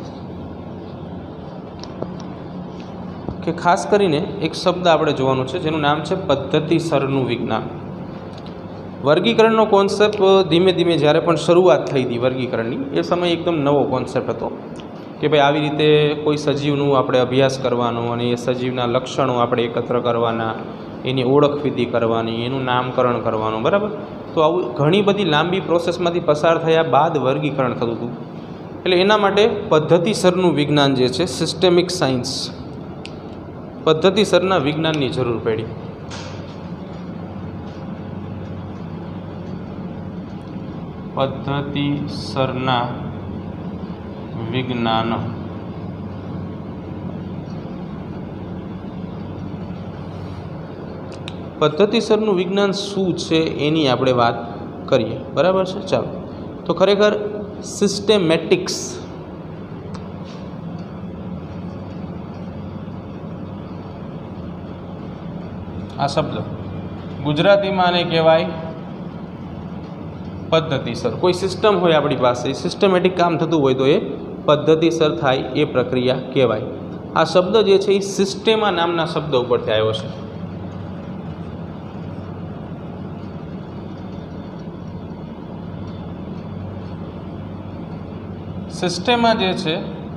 કે ખાસ કરીને એક શબ્દ આપણે જોવાનું છે જેનું નામ છે પદ્ધતિસરનું વિજ્ઞાન. વર્ગીકરણનો કોન્સેપ્ટ ધીમે ધીમે જ્યારે પણ શરૂઆત થઈ હતી વર્ગીકરણની એ સમયે એકદમ નવો કોન્સેપ્ટ હતો કે ભાઈ આવી રીતે કોઈ સજીવનું આપણે અભ્યાસ કરવાનો અને એ સજીવના લક્ષણો આપણે એકત્ર કરવાના, એની ઓળખ વિધિ કરવાની, એનું નામકરણ કરવાનું, બરાબર. તો આવું ઘણી બધી લાંબી પ્રોસેસમાંથી પસાર થયા બાદ વર્ગીકરણ થતું હતું. એટલે એના માટે પદ્ધતિસરનું વિજ્ઞાન જે છે, સિસ્ટેમિક સાયન્સ, પદ્ધતિસરના વિજ્ઞાનની જરૂર પડી. પદ્ધતિસરના વિજ્ઞાન પદ્ધતિસરનું વિજ્ઞાન શું છે એની આપણે વાત કરીએ, બરાબર છે. ચાલો, તો ખરેખર સિસ્ટેમેટિક્સ આ શબ્દ ગુજરાતીમાં આને કહેવાય પદ્ધતિસર. કોઈ સિસ્ટમ હોય આપણી પાસે, સિસ્ટમેટિક કામ થતું હોય તો એ પદ્ધતિસર થાય એ પ્રક્રિયા કહેવાય. આ શબ્દ જે છે એ સિસ્ટેમા નામના શબ્દ ઉપરથી આવ્યો છે. સિસ્ટેમા જે છે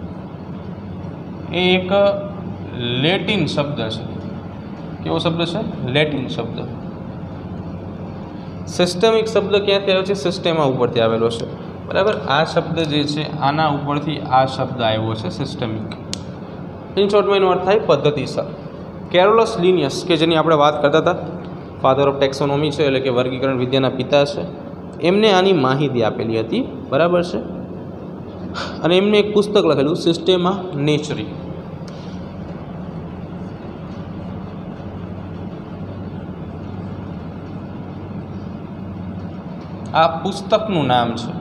એ એક લેટિન શબ્દ છે. કેવો શબ્દ છે? લેટિન શબ્દ. સિસ્ટમિક શબ્દ ક્યાંથી આવ્યો છે? સિસ્ટેમા ઉપરથી આવેલો છે, બરાબર. આ શબ્દ જે છે આના ઉપરથી આ શબ્દ આવ્યો છે, સિસ્ટમિક. ઇન શોર્ટમાં એનો અર્થ થાય પદ્ધતિસર. કેરોલસ લિનિયસ, કે જેની આપણે વાત કરતા હતા, ફાધર ઓફ ટેક્સોનોમી છે, એટલે કે વર્ગીકરણ વિદ્યાના પિતા છે, એમને આની માહિતી આપેલી હતી, બરાબર છે. અને એમને એક પુસ્તક લખેલું, સિસ્ટેમા નેચરી. આ પુસ્તકનું નામ છે.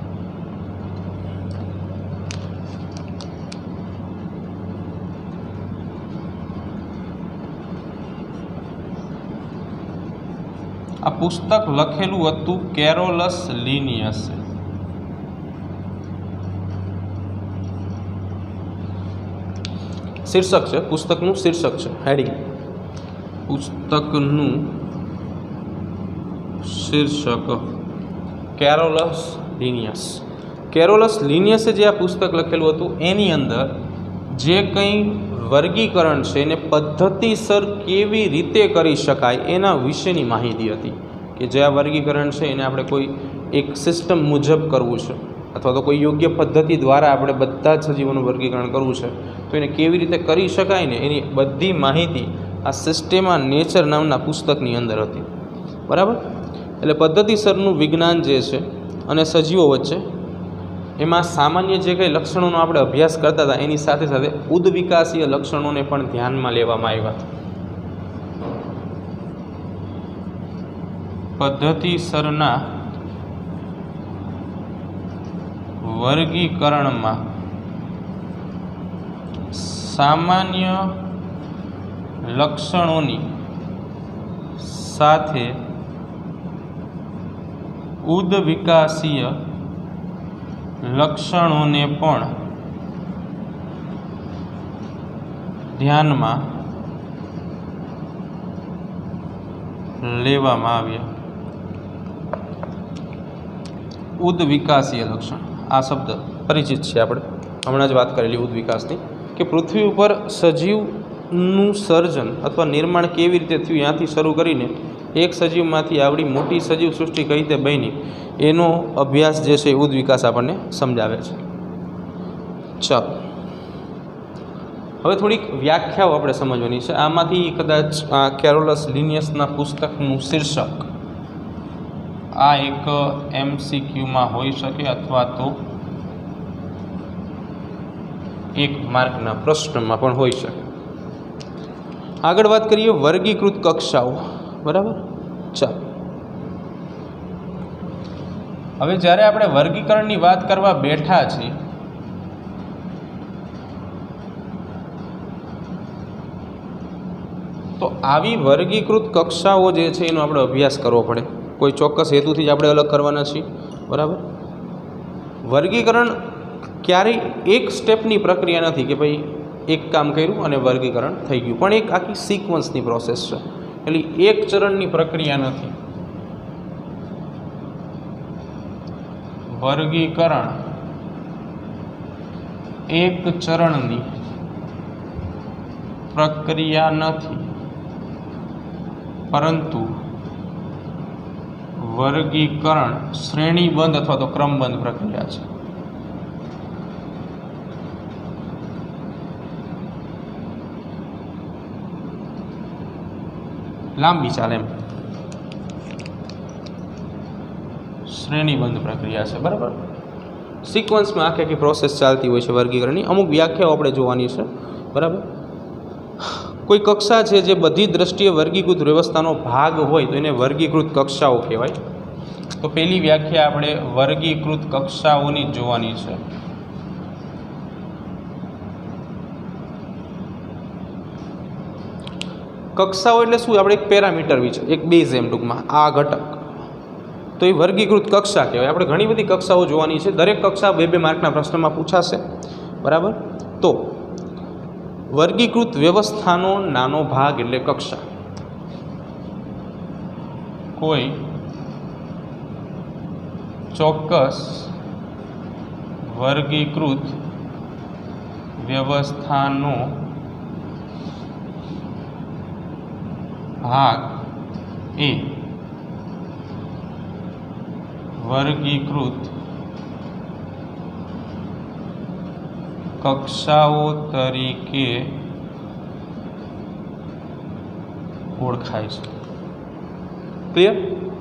આ પુસ્તક લખેલું હતું કેરોલસ લિનિયસે. શીર્ષક છે પુસ્તકનું, શીર્ષક છે હેડિંગ, પુસ્તકનું શીર્ષક કેરોલસ લિનિયસ. કેરોલસ લિનિયસે જે આ પુસ્તક લખેલું હતું એની અંદર જે કંઈ વર્ગીકરણ છે એને પદ્ધતિસર કેવી રીતે કરી શકાય એના વિશેની માહિતી હતી, કે જે આ વર્ગીકરણ છે એને આપણે કોઈ એક સિસ્ટમ મુજબ કરવું છે, અથવા તો કોઈ યોગ્ય પદ્ધતિ દ્વારા આપણે બધા જ સજીવોનું વર્ગીકરણ કરવું છે, તો એને કેવી રીતે કરી શકાય ને એની બધી માહિતી આ સિસ્ટેમા નેચર નામના પુસ્તકની અંદર હતી, બરાબર. એટલે પદ્ધતિસરનું વિજ્ઞાન જે છે અને સજીવો વચ્ચે એમાં સામાન્ય જે કંઈ લક્ષણોનો આપણે અભ્યાસ કરતા હતા એની સાથે સાથે ઉદ્વિકાસીય લક્ષણોને પણ ધ્યાનમાં લેવામાં આવ્યા હતા. પદ્ધતિસરના વર્ગીકરણમાં સામાન્ય લક્ષણોની સાથે ઉદ્વિકાસીય લક્ષણોને પણ ધ્યાનમાં લેવામાં આવ્યા. ઉદ્વિકાસીય લક્ષણ, આ શબ્દ પરિચિત છે, આપણે હમણાં જ વાત કરેલી ઉદ્વિકાસની, કે પૃથ્વી ઉપર સજીવનું સર્જન અથવા નિર્માણ કેવી રીતે થયું, ત્યાંથી શરૂ કરીને એક સજીવમાંથી આવડી મોટી સજીવ સૃષ્ટિ કઈ રીતે બની એનો અભ્યાસ જે છે એ ઉદ્વિકાસ આપણને સમજાવે છે. ચાલો હવે થોડીક વ્યાખ્યાઓ આપણે સમજવાની છે. આમાંથી કદાચ આ કેરોલસ લિનિયસના પુસ્તકનું શીર્ષક આ એક એમસીક્યુમાં હોઈ શકે અથવા તો એક માર્કના પ્રશ્નમાં પણ હોઈ શકે. આગળ વાત કરીએ વર્ગીકૃત કક્ષાઓ, બરાબર. ચાલો હવે જ્યારે આપણે વર્ગીકરણની વાત કરવા બેઠા છીએ તો આવી વર્ગીકૃત કક્ષાઓ જે છે એનો આપણે અભ્યાસ કરવો પડે. કોઈ ચોક્કસ હેતુથી જ આપણે અલગ કરવાના છીએ, બરાબર. વર્ગીકરણ ક્યારેય એક સ્ટેપની પ્રક્રિયા નથી કે ભાઈ એક કામ કર્યું અને વર્ગીકરણ થઈ ગયું, પણ એક આખી સિક્વન્સની પ્રોસેસ છે, એટલે એક ચરણની પ્રક્રિયા નથી. વર્ગીકરણ એક ચરણની પ્રક્રિયા નથી, પરંતુ વર્ગીકરણ શ્રેણીબંધ અથવા તો ક્રમબંધ પ્રક્રિયા છે. લાંબી ચાલે એમ શ્રેણીબંધ પ્રક્રિયા છે, બરાબર. સિક્વન્સમાં આખી આખી પ્રોસેસ ચાલતી હોય છે વર્ગીકરણની. અમુક વ્યાખ્યાઓ આપણે જોવાની છે, બરાબર. કોઈ કક્ષા છે જે બધી દ્રષ્ટિએ વર્ગીકૃત વ્યવસ્થાનો ભાગ હોય તો એને વર્ગીકૃત કક્ષાઓ કહેવાય. તો પહેલી વ્યાખ્યા આપણે વર્ગીકૃત કક્ષાઓની જોવાની છે. કક્ષાઓ એટલે શું? આપણે એક પેરામીટર વિશે, એક બેઝ એમ ટૂંકમાં, આ ઘટક, તો એ વર્ગીકૃત કક્ષા કહેવાય. આપણે ઘણી બધી કક્ષાઓ જોવાની છે, દરેક કક્ષા બે બે માર્કના પ્રશ્નમાં પૂછાશે, બરાબર. તો વર્ગીકૃત વ્યવસ્થાનો નાનો ભાગ એટલે કક્ષા. કોઈ ચોક્કસ વર્ગીકૃત વ્યવસ્થાનો ભાગ એ વર્ગીકૃત કક્ષાઓ તરીકે ઓળખાય છે. ક્લિયર?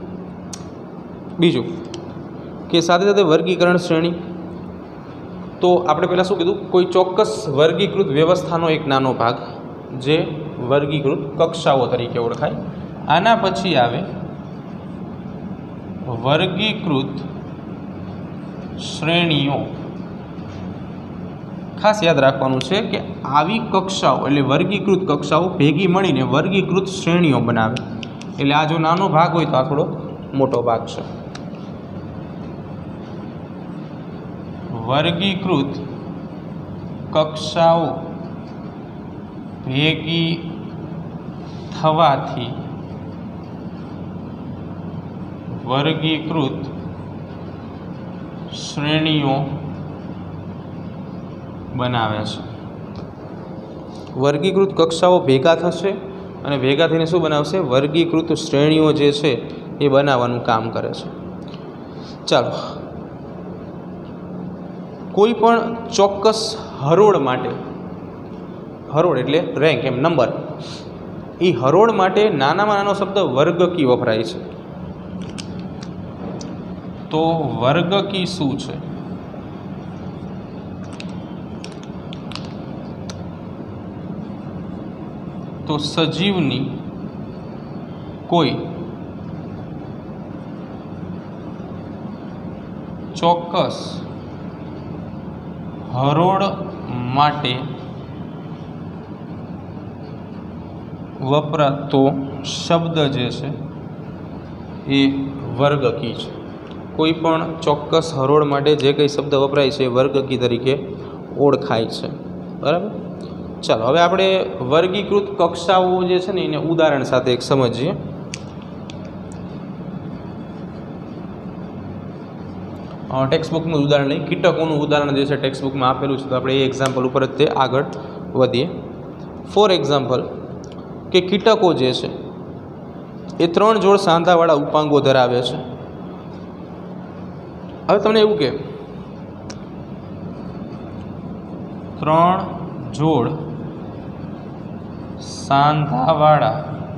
બીજું કે સાથે સાથે વર્ગીકરણ શ્રેણી, તો આપણે પહેલાં શું કીધું, કોઈ ચોક્કસ વર્ગીકૃત વ્યવસ્થાનો એક નાનો ભાગ જે વર્ગીકૃત કક્ષાઓ તરીકે ઓળખાય. આના પછી આવે વર્ગીકૃત શ્રેણીઓ. ખાસ યાદ રાખવાનું છે કે આવી કક્ષાઓ એટલે વર્ગીકૃત કક્ષાઓ ભેગી મળીને વર્ગીકૃત શ્રેણીઓ બનાવે. એટલે આ જો નાનો ભાગ હોય તો આ થોડો મોટો ભાગ છે. વર્ગીકૃત કક્ષાઓ ભેગી થવાથી વર્ગીકૃત શ્રેણીઓ બનાવે છે. વર્ગીકૃત કક્ષાઓ ભેગા થશે અને ભેગા થઈને શું બનાવશે? વર્ગીકૃત શ્રેણીઓ જે છે એ બનાવવાનું કામ કરે છે. ચાલો, કોઈ પણ ચોક્કસ હરોળ માટે, હરોળ એટલે રેન્ક એમ નંબર, એ હરોળ માટે નાનામાં નાનો શબ્દ વર્ગકી વપરાય છે. તો વર્ગકી શું છે? તો સજીવની કોઈ ચોક્કસ હરોળ માટે વપરાતો શબ્દ જે છે એ વર્ગકી છે. કોઈ પણ ચોક્કસ હરોળ માટે જે કંઈ શબ્દ વપરાય છે એ વર્ગકી તરીકે ઓળખાય છે. બરાબર? ચાલો, હવે આપણે વર્ગીકૃત કક્ષાઓ જે છે ને એને ઉદાહરણ સાથે એક સમજીએ. ટેક્સ્ટબુકનું ઉદાહરણ લઈ, કીટકોનું ઉદાહરણ જે છે ટેક્સ્ટબુકમાં આપેલું છે, તો આપણે એ એક્ઝામ્પલ ઉપર જ તે આગળ વધીએ. ફોર એક્ઝામ્પલ કે કીટકો જે છે એ ત્રણ જોડ સાંધાવાળા ઉપાંગો ધરાવે છે. હવે તમને એવું કે ત્રણ જોડ સાંધાવાળા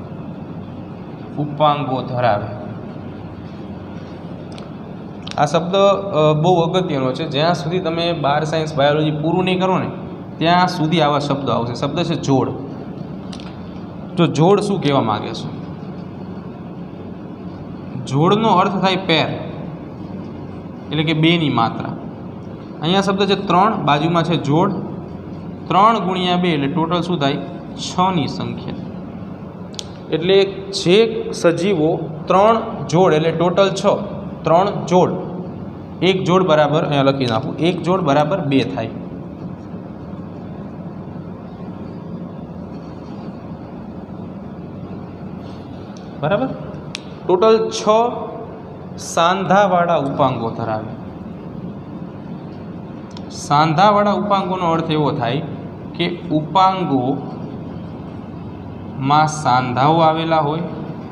ઉપાંગો ધરાવે. આ શબ્દ બહુ અગત્યનો છે. જ્યાં સુધી તમે બાર સાયન્સ બાયોલોજી પૂરું નહીં કરો ને ત્યાં સુધી આવા શબ્દો આવશે. શબ્દ છે જોડ. તો જોડ શું કહેવા માગે છે? જોડનો અર્થ થાય પેર, એટલે કે બેની માત્રા. અહીંયા શબ્દ છે ત્રણ, બાજુમાં છે જોડ. ત્રણ ગુણ્યા બે એટલે ટોટલ શું થાય? છની સંખ્યા. એટલે જે સજીવો ત્રણ જોડ એટલે ટોટલ છ, ત્રણ જોડ, એક જોડ બરાબર, અહીંયા લખી નાખું, એક જોડ બરાબર બે થાય. બરાબર? ટોટલ છ સાંધાવાળા ઉપાંગો ધરાવે. સાંધાવાળા ઉપાંગોનો અર્થ એવો થાય કે ઉપાંગોમાં સાંધાઓ આવેલા હોય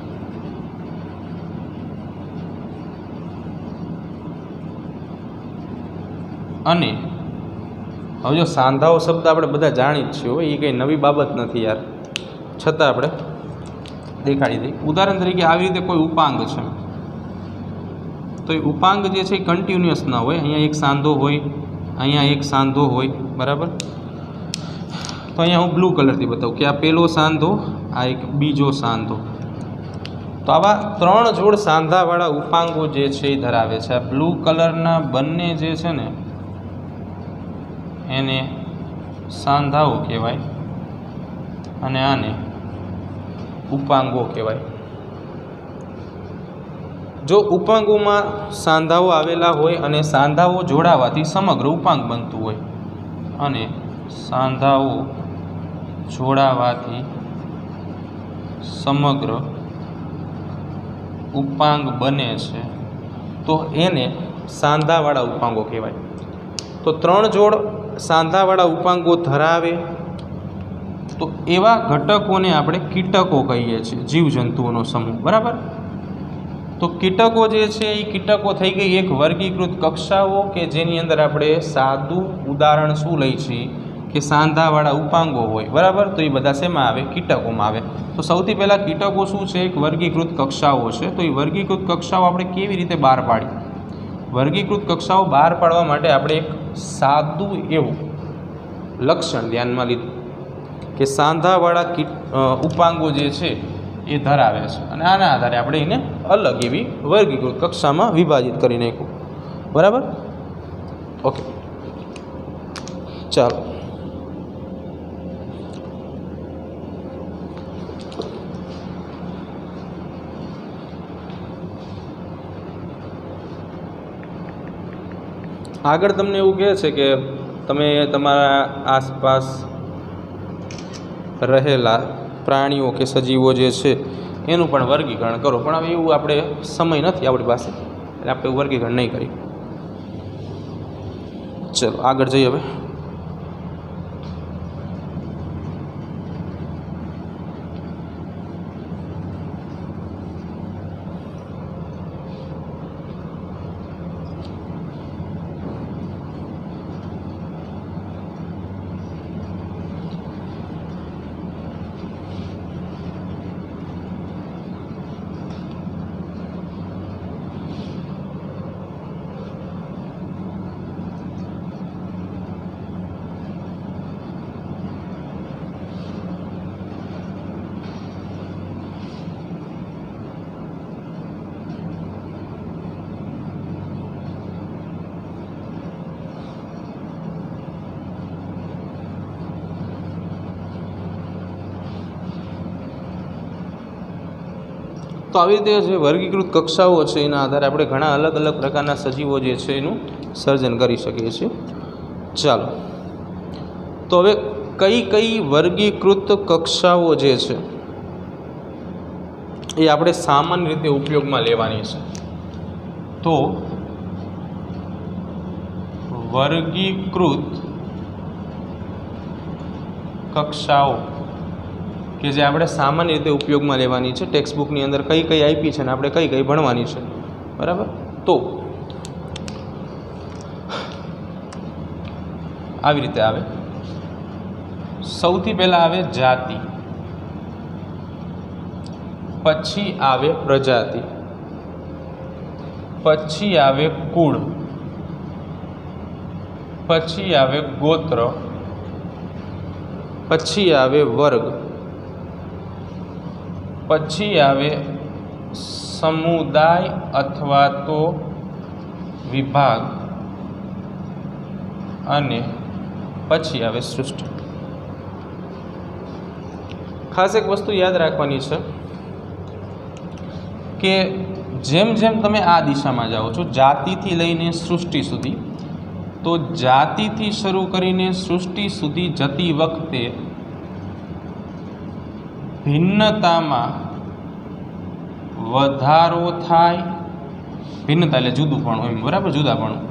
અને હવે જો સાંધાઓ શબ્દ આપણે બધા જાણી જ છીએ, એ કંઈ નવી બાબત નથી યાર, છતાં આપણે દેખાડી દઈએ. ઉદાહરણ તરીકે આવી રીતે કોઈ ઉપાંગ છે, તો એ ઉપાંગ જે છે એ કન્ટિન્યુઅસ ન હોય. અહીંયા એક સાંધો હોય, અહીંયા એક સાંધો હોય. બરાબર? તો અહીંયા હું બ્લુ કલરથી બતાવું કે આ પહેલો સાંધો, આ એક બીજો સાંધો. તો આવા ત્રણ જોડ સાંધાવાળા ઉપાંગો જે છે એ ધરાવે છે. આ બ્લુ કલરના બંને જે છે ને એને સાંધાઓ કહેવાય અને આને ઉપાંગો કહેવાય. જો ઉપાંગોમાં સાંધાઓ આવેલા હોય અને સાંધાઓ જોડાવાથી સમગ્ર ઉપાંગ બનતું હોય અને સાંધાઓ જોડાવાથી સમગ્ર ઉપાંગ બને છે, તો એને સાંધાવાળા ઉપાંગો કહેવાય. તો ત્રણ જોડ સાંધાવાળા ઉપાંગો ધરાવે તો એવા ઘટકોને આપણે કીટકો કહીએ છીએ, જીવજંતુઓનો સમૂહ. બરાબર? તો કીટકો જે છે એ કીટકો થઈ ગઈ એક વર્ગીકૃત કક્ષાઓ કે જેની અંદર આપણે સાદું ઉદાહરણ શું લઈ છીએ કે સાંધાવાળા ઉપાંગો હોય, બરાબર. તો એ બધા શેમાં આવે? કીટકોમાં આવે. તો સૌથી પહેલાં કીટકો શું છે? એક વર્ગીકૃત કક્ષાઓ છે. તો એ વર્ગીકૃત કક્ષાઓ આપણે કેવી રીતે બહાર પાડીએ? વર્ગીકૃત કક્ષાઓ બહાર પાડવા માટે આપણે એક સાદું એવું લક્ષણ ધ્યાનમાં લીધું કે સાંધાવાળા કીટ ઉપાંગો જે છે એ ધરાવે છે, અને આના આધારે આપણે એને અલગ એવી વર્ગીકૃત કક્ષામાં વિભાજિત કરી નાખ્યું, બરાબર. ઓકે, ચાલો. આગળ તમને એવું કહે છે કે તમે તમારા આસપાસ રહેલા પ્રાણીઓ કે સજીવો જે છે એનું પણ વર્ગીકરણ કરો, પણ હવે એવું આપણે સમય નથી આપણી પાસે, એટલે આપણે વર્ગીકરણ નહીં કરીએ. ચલો આગળ જઈએ હવે. તો આવી રીતે જે વર્ગીકૃત કક્ષાઓ છે એના આધારે આપણે ઘણા અલગ અલગ પ્રકારના સજીવો જે છે એનું સર્જન કરી શકીએ છીએ. ચાલો, તો હવે કઈ કઈ વર્ગીકૃત કક્ષાઓ જે છે એ આપણે સામાન્ય રીતે ઉપયોગમાં લેવાની છે? તો વર્ગીકૃત કક્ષાઓ કે જે આપણે સામાન્ય રીતે ઉપયોગમાં લેવાની છે, ટેક્સ્ટ બુકની અંદર કઈ કઈ આપી છે ને આપણે કઈ કઈ ભણવાની છે, બરાબર. તો આવી રીતે આવે. સૌથી પહેલાં આવે જાતિ, પછી આવે પ્રજાતિ, પછી આવે કુળ, પછી આવે ગોત્ર, પછી આવે વર્ગ, પછી આવે સમુદાય અથવા તો વિભાગ, અને પછી આવે સૃષ્ટિ. ખાસ એક વસ્તુ યાદ રાખવાની છે કે જેમ જેમ તમે આ દિશામાં જાઓ છો જાતિથી લઈને સૃષ્ટિ સુધી, તો જાતિથી શરૂ કરીને સૃષ્ટિ સુધી જતી વખતે ભિન્નતામાં વધારો થાય. ભિન્નતા એટલે જુદુંપણું, એમ બરાબર, જુદાપણું.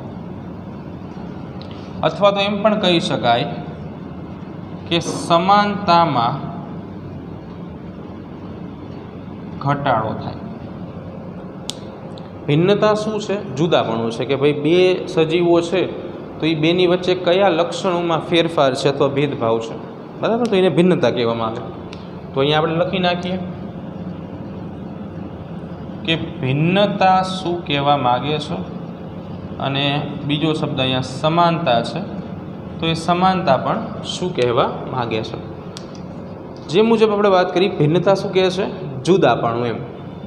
અથવા તો એમ પણ કહી શકાય કે સમાનતામાં ઘટાડો થાય. ભિન્નતા શું છે? જુદાપણું છે કે ભાઈ બે સજીવો છે તો એ બેની વચ્ચે કયા લક્ષણોમાં ફેરફાર છે અથવા ભેદભાવ છે, બરાબર. તો એને ભિન્નતા કહેવામાં આવે. તો અહીંયા આપણે લખી નાખીએ કે ભિન્નતા શું કહેવા માગે છે, અને બીજો શબ્દ અહીંયા સમાનતા છે, તો એ સમાનતા પણ શું કહેવા માગે છે. જે મુજબ આપણે વાત કરી, ભિન્નતા શું કહે છે? જુદાપણું, એમ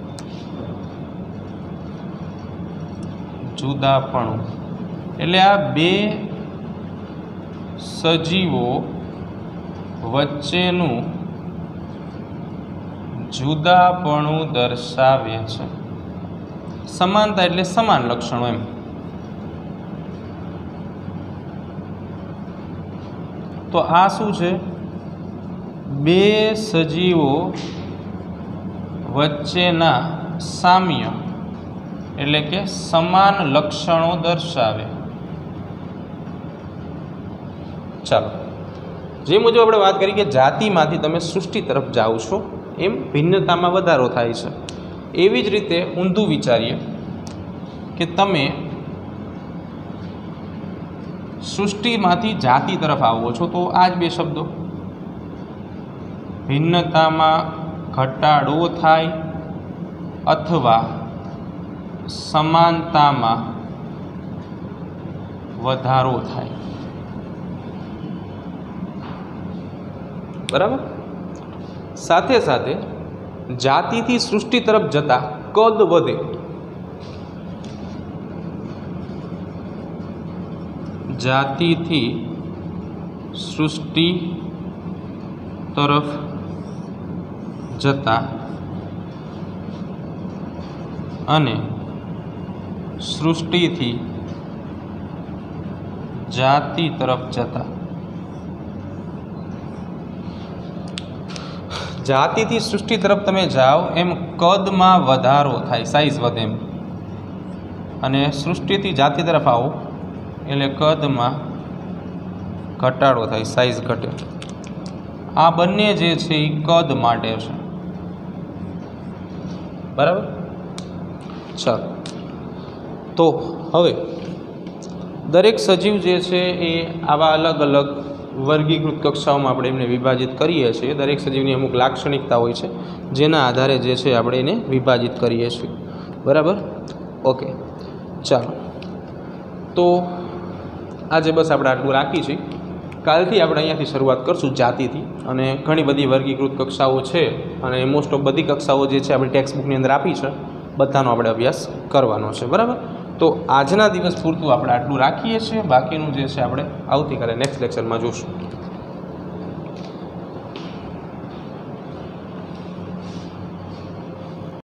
જુદાપણું એટલે આ બે સજીવો વચ્ચેનું જુદાપણું દર્શાવે છે. સમાનતા એટલે સમાન લક્ષણો, એમ. તો આ શું છે? બે સજીવો વચ્ચેના સામ્ય એટલે કે સમાન લક્ષણો દર્શાવે. ચાલો, જે મુજબ આપણે વાત કરી કે જાતિમાંથી તમે સૃષ્ટિ તરફ જાઓ છો એમ ભિન્નતામાં વધારો થાય છે. એવી જ રીતે ઊંધું વિચારીએ કે તમે સૃષ્ટિમાંથી જાતિ તરફ આવો છો, તો આ જ બે શબ્દો ભિન્નતામાં ઘટાડો થાય અથવા સમાનતામાં વધારો થાય, બરાબર. સાથે સાથે જાતિથી સૃષ્ટિ તરફ જતા કદ વધે, જાતિથી સૃષ્ટિ તરફ જતા અને સૃષ્ટિથી જાતિ તરફ જતા, જાતિથી સૃષ્ટિ તરફ તમે જાઓ એમ કદમાં વધારો થાય, સાઈઝ વધે એમ, અને સૃષ્ટિથી જાતિ તરફ આવો એટલે કદમાં ઘટાડો થાય, સાઈઝ ઘટે. આ બંને જે છે એ કદ માટે છે, બરાબર. ચાલો, તો હવે દરેક સજીવ જે છે એ આવા અલગ અલગ વર્ગીકૃત કક્ષાઓમાં આપણે એમને વિભાજિત કરીએ છીએ. દરેક સજીવની અમુક લાક્ષણિકતા હોય છે જેના આધારે જે છે આપણે એને વિભાજિત કરીએ છીએ, બરાબર. ઓકે, ચાલો, તો આજે બસ આપણે આટલું રાખી છીએ. કાલથી આપણે અહીંયાથી શરૂઆત કરશું જાતિથી, અને ઘણી બધી વર્ગીકૃત કક્ષાઓ છે અને મોસ્ટ ઓફ બધી કક્ષાઓ જે છે આપણી ટેક્સ્ટ બુકની અંદર આપી છે, બધાનો આપણે અભ્યાસ કરવાનો છે, બરાબર. તો આજના દિવસ પૂરતું આપણે આટલું રાખીએ છીએ, બાકીનું જે છે આપણે આવતીકાલે નેક્સ્ટ લેક્ચરમાં જોઈશું.